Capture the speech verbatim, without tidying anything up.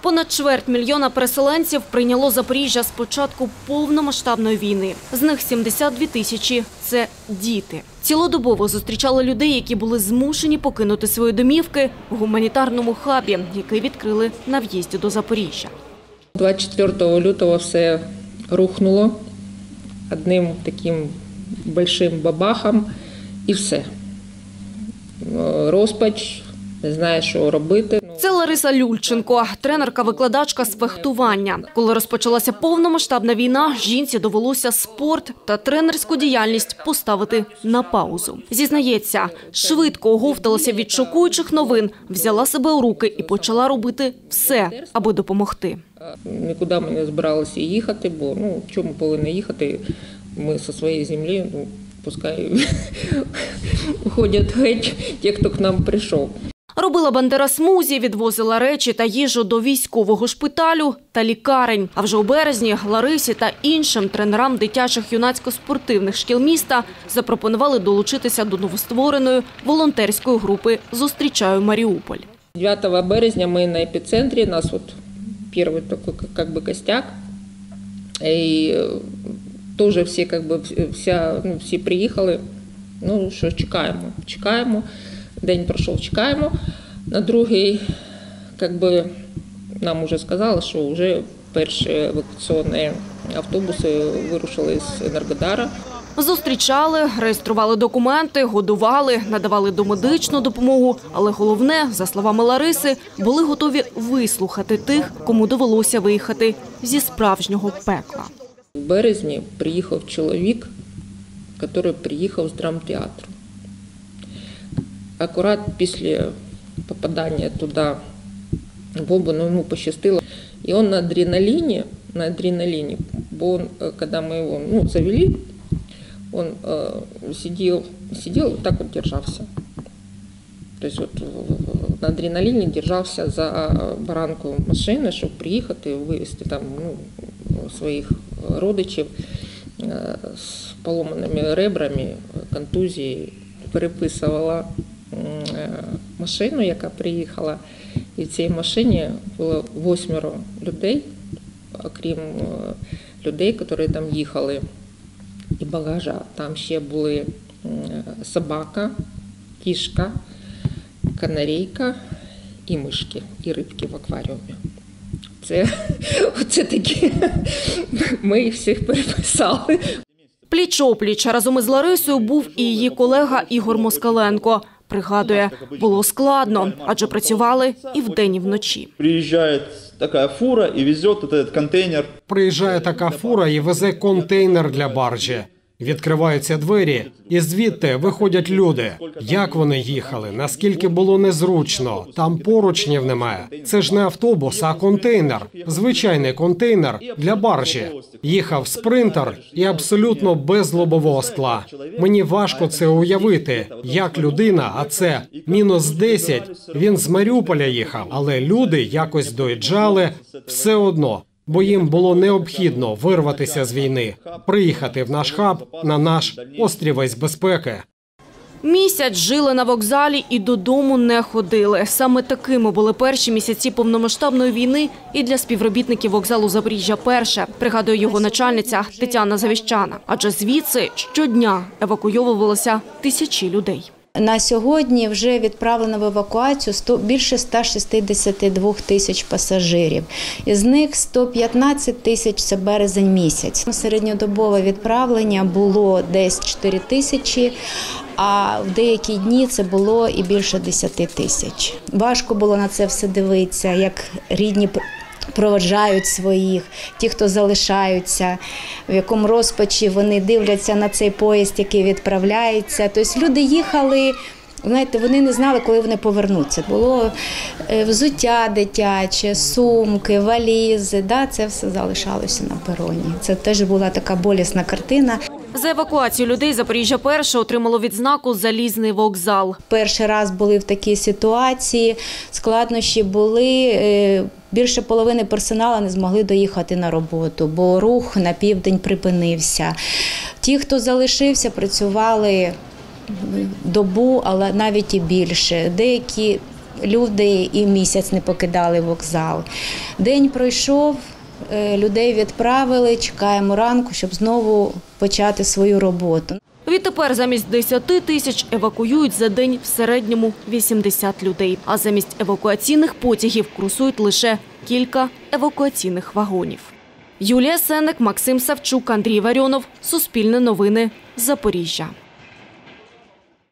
Понад чверть мільйона переселенців прийняло Запоріжжя з початку повномасштабної війни. З них сімдесят дві тисячі – це діти. Цілодобово зустрічали людей, які були змушені покинути свої домівки в гуманітарному хабі, який відкрили на в'їзді до Запоріжжя. двадцять четвертого лютого все рухнуло одним таким великим бабахом і все. Розпач, не знає, що робити. Це Лариса Люльченко, тренерка-викладачка з фехтування. Коли розпочалася повномасштабна війна, жінці довелося спорт та тренерську діяльність поставити на паузу. Зізнається, швидко оговталася від шокуючих новин, взяла себе у руки і почала робити все, аби допомогти. Нікуди ми не збиралися їхати, бо ну, чому повинні їхати? Ми зі своєї землі, ну, пускай уходять геть ті, хто к нам прийшов. Робила бандера-смузі, відвозила речі та їжу до військового шпиталю та лікарень. А вже у березні Ларисі та іншим тренерам дитячих юнацько-спортивних шкіл міста запропонували долучитися до новоствореної волонтерської групи «Зустрічаю Маріуполь». дев'ятого березня ми на епіцентрі, нас от перший такий, як би, костяк. І теж всі, як би, вся, ну, всі приїхали. Ну що, чекаємо, чекаємо. День пройшов, чекаємо. На другий, як би, нам вже сказали, що вже перші евакуаційні автобуси вирушили з Енергодара. Зустрічали, реєстрували документи, годували, надавали домедичну допомогу. Але головне, за словами Лариси, були готові вислухати тих, кому довелося виїхати зі справжнього пекла. У березні приїхав чоловік, який приїхав з драмтеатру. Акурат після попадання туди в оба, ну, йому пощастило. І він на адреналіні, на адреналіні, бо он, коли ми його, ну, завели, він э, сидів, сидів і так от держався. Тобто от, на адреналіні держався за баранку машини, щоб приїхати, вивезти там, ну, своїх родичів э, з поломаними ребрами, контузією. Переписувала машину, яка приїхала, і в цій машині було восьмеро людей, окрім людей, які там їхали, і багажа. Там ще були собака, кішка, канарейка і мишки, і рибки в акваріумі. Це, це такі, ми їх всіх переписали. Пліч-опліч разом із Ларисою був і її колега Ігор Москаленко. Пригадує, було складно, адже працювали і вдень, і вночі. Приїжджає така фура і везе цей контейнер. Приїжджає така фура і везе контейнер для баржі. Відкриваються двері, і звідти виходять люди. Як вони їхали, наскільки було незручно, там поручнів немає. Це ж не автобус, а контейнер. Звичайний контейнер для баржі. Їхав спринтер і абсолютно без лобового скла. Мені важко це уявити, як людина, а це мінус десять, він з Маріуполя їхав. Але люди якось доїжджали все одно. Бо їм було необхідно вирватися з війни, приїхати в наш хаб, на наш острівець безпеки. Місяць жили на вокзалі і додому не ходили. Саме такими були перші місяці повномасштабної війни і для співробітників вокзалу Запоріжжя-Перше, пригадує його начальниця Тетяна Завіщана. Адже звідси щодня евакуйовувалося тисячі людей. На сьогодні вже відправлено в евакуацію більше ста шістдесяти двох тисяч пасажирів. Із них сто п'ятнадцять тисяч – це березень місяць. Середньодобове відправлення було десь чотири тисячі, а в деякі дні це було і більше десяти тисяч. Важко було на це все дивитися, як рідні проводжають своїх, ті, хто залишаються, в якому розпачі вони дивляться на цей поїзд, який відправляється. Тобто люди їхали, знаєте, вони не знали, коли вони повернуться. Було взуття дитяче, сумки, валізи, да, це все залишалося на пероні. Це теж була така болісна картина. За евакуацію людей Запоріжжя-Перше отримало відзнаку «Залізний вокзал». Перший раз були в такій ситуації, складнощі були, більше половини персоналу не змогли доїхати на роботу, бо рух на південь припинився. Ті, хто залишився, працювали добу, але навіть і більше. Деякі люди і місяць не покидали вокзал. День пройшов, людей відправили, чекаємо ранку, щоб знову почати свою роботу. Відтепер замість десяти тисяч евакуюють за день в середньому вісімдесят людей. А замість евакуаційних потягів курсують лише кілька евакуаційних вагонів. Юлія Сенник, Максим Савчук, Андрій Варіонов. Суспільне новини. Запоріжжя.